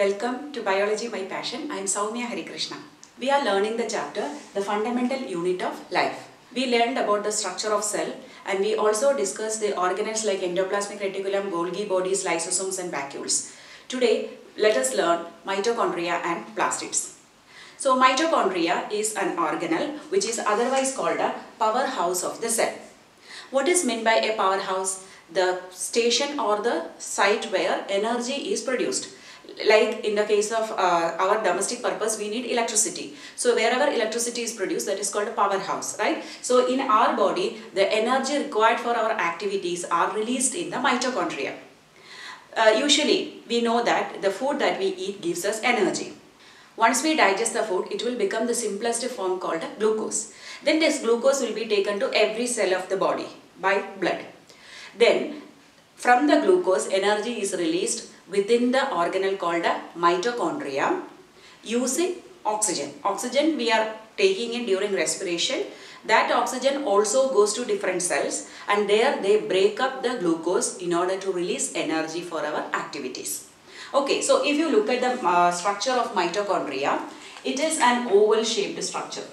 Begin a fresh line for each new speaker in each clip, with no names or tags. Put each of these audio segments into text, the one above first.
Welcome to Biology My Passion. I am Soumya Harikrishna. We are learning the chapter, the fundamental unit of life. We learned about the structure of cell and we also discussed the organelles like endoplasmic reticulum, Golgi bodies, lysosomes and vacuoles. Today, let us learn mitochondria and plastids. So, mitochondria is an organelle which is otherwise called a powerhouse of the cell. What is meant by a powerhouse? The station or the site where energy is produced. Like in the case of our domestic purpose, we need electricity. So wherever electricity is produced, that is called a powerhouse, right? So in our body, the energy required for our activities are released in the mitochondria. Usually, we know that the food that we eat gives us energy. Once we digest the food, it will become the simplest form called glucose. Then this glucose will be taken to every cell of the body by blood. Then from the glucose, energy is released within the organelle called a mitochondria using oxygen. Oxygen we are taking in during respiration. That oxygen also goes to different cells and there they break up the glucose in order to release energy for our activities. Okay, so if you look at the structure of mitochondria, it is an oval shaped structure.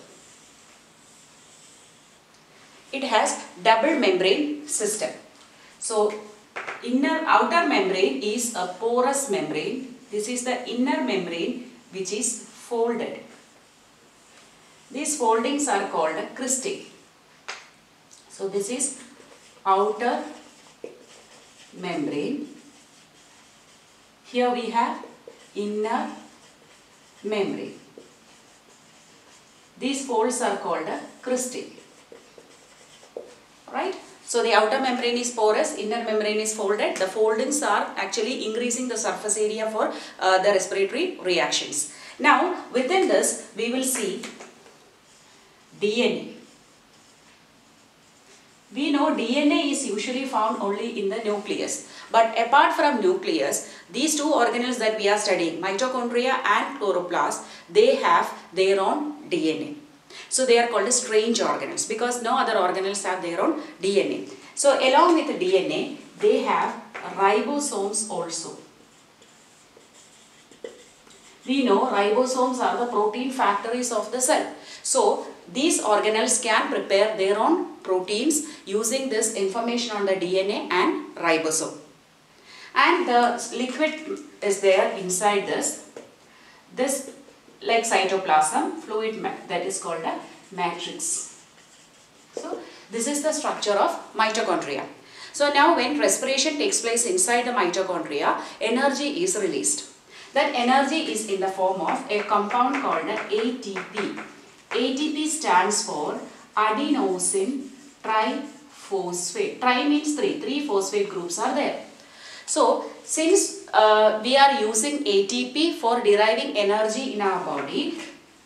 It has double membrane system. So outer membrane is a porous membrane. This is the inner membrane which is folded. These foldings are called cristae. So this is outer membrane. Here we have inner membrane. These folds are called cristae. Right? So the outer membrane is porous, inner membrane is folded. The foldings are actually increasing the surface area for the respiratory reactions. Now within this we will see DNA. We know DNA is usually found only in the nucleus. But apart from nucleus, these two organelles that we are studying, mitochondria and chloroplast, they have their own DNA. So they are called strange organelles because no other organelles have their own DNA. So along with the DNA, they have ribosomes also. We know ribosomes are the protein factories of the cell. So these organelles can prepare their own proteins using this information on the DNA and ribosome. And the liquid is there inside this. This like cytoplasm, fluid that is called a matrix. So this is the structure of mitochondria. So now when respiration takes place inside the mitochondria, energy is released. That energy is in the form of a compound called ATP. ATP stands for adenosine triphosphate. Tri means three phosphate groups are there. So since we are using ATP for deriving energy in our body,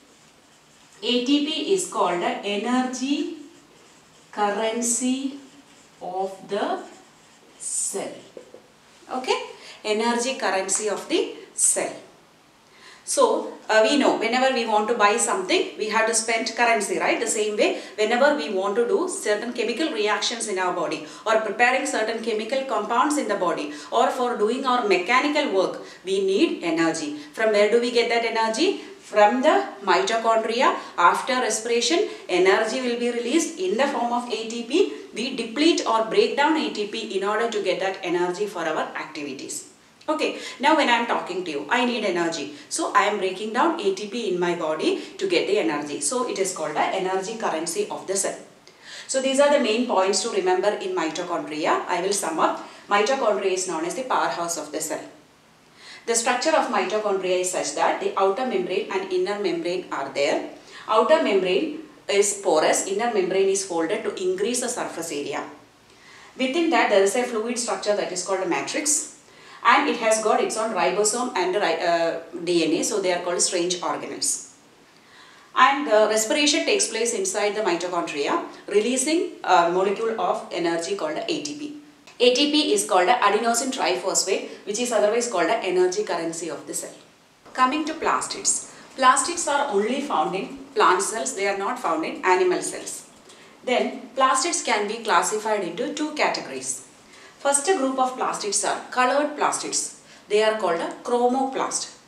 ATP is called the energy currency of the cell. Okay? Energy currency of the cell. So, we know whenever we want to buy something, we have to spend currency, right? The same way, whenever we want to do certain chemical reactions in our body or preparing certain chemical compounds in the body or for doing our mechanical work, we need energy. From where do we get that energy? From the mitochondria. After respiration, energy will be released in the form of ATP. We deplete or break down ATP in order to get that energy for our activities. Okay, now when I am talking to you, I need energy. So I am breaking down ATP in my body to get the energy. So it is called the energy currency of the cell. So these are the main points to remember in mitochondria. I will sum up. Mitochondria is known as the powerhouse of the cell. The structure of mitochondria is such that the outer membrane and inner membrane are there. Outer membrane is porous, inner membrane is folded to increase the surface area. Within that there is a fluid structure that is called a matrix. And it has got its own ribosome and DNA, so they are called strange organelles. And the respiration takes place inside the mitochondria, releasing a molecule of energy called ATP. ATP is called adenosine triphosphate, which is otherwise called the energy currency of the cell. Coming to plastids. Plastids are only found in plant cells, they are not found in animal cells. Then plastids can be classified into two categories. First group of plastids are colored plastids. They are called a chromoplast.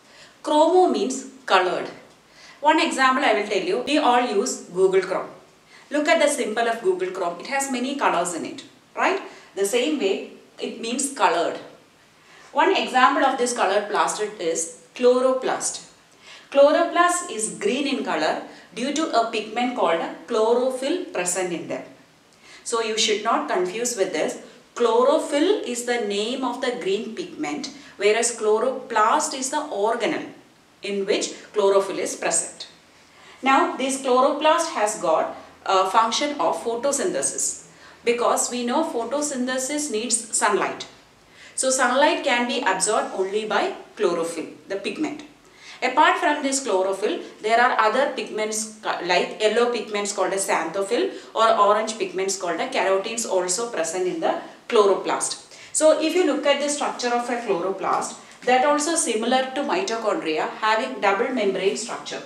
Chromo means colored. One example I will tell you. We all use Google Chrome. Look at the symbol of Google Chrome. It has many colors in it, right? The same way, it means colored. One example of this colored plastic is chloroplast. Chloroplast is green in color due to a pigment called chlorophyll present in them. So you should not confuse with this. Chlorophyll is the name of the green pigment, whereas chloroplast is the organelle in which chlorophyll is present. Now this chloroplast has got a function of photosynthesis, because we know photosynthesis needs sunlight. So sunlight can be absorbed only by chlorophyll, the pigment. Apart from this chlorophyll, there are other pigments like yellow pigments called as xanthophyll or orange pigments called as carotenes also present in the chloroplast. So if you look at the structure of a chloroplast, that also similar to mitochondria, having double membrane structure.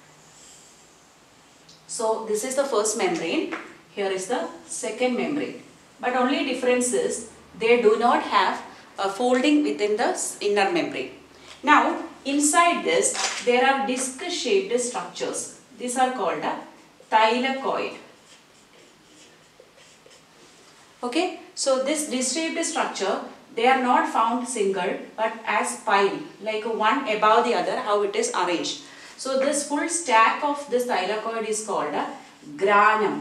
So this is the first membrane, here is the second membrane. But only difference is they do not have a folding within the inner membrane. Now inside this there are disc shaped structures. These are called a thylakoid. Okay, so this disc shaped structure, they are not found single but as pile, like one above the other, how it is arranged. So this full stack of this thylakoid is called a granum.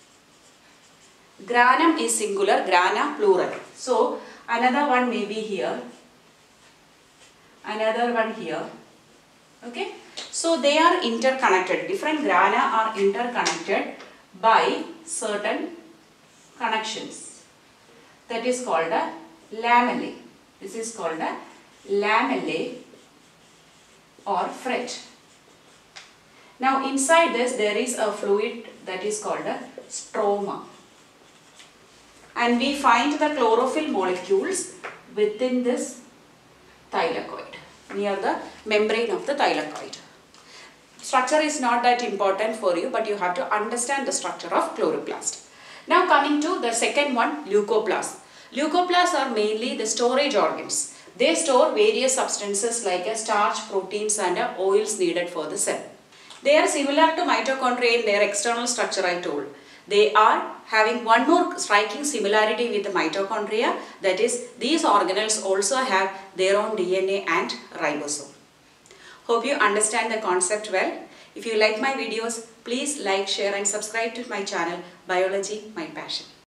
Granum is singular, grana plural. So another one may be here, another one here. Okay, so they are interconnected. Different grana are interconnected by certain connections. That is called a lamellae. This is called a lamellae or fret. Now inside this there is a fluid that is called a stroma. And we find the chlorophyll molecules within this thylakoid, near the membrane of the thylakoid. Structure is not that important for you, but you have to understand the structure of chloroplast. Now coming to the second one, leucoplasts. Leucoplasts are mainly the storage organs. They store various substances like starch, proteins and oils needed for the cell. They are similar to mitochondria in their external structure, I told. They are having one more striking similarity with the mitochondria, that is, these organelles also have their own DNA and ribosome. Hope you understand the concept well. If you like my videos, please like, share and subscribe to my channel, Biology My Passion.